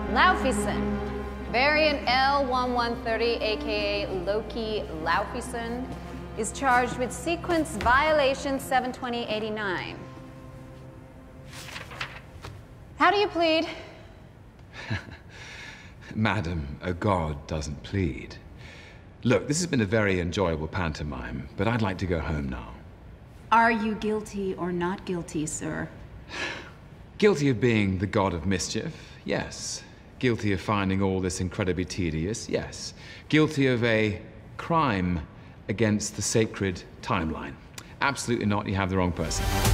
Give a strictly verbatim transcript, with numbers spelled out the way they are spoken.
Laufeyson. Variant L eleven thirty, aka Loki Laufeyson, is charged with sequence violation seven twenty eighty-nine. How do you plead? Madam, a god doesn't plead. Look, this has been a very enjoyable pantomime, but I'd like to go home now. Are you guilty or not guilty, sir? Guilty of being the God of Mischief? Yes. Guilty of finding all this incredibly tedious? Yes. Guilty of a crime against the sacred timeline? Absolutely not, you have the wrong person.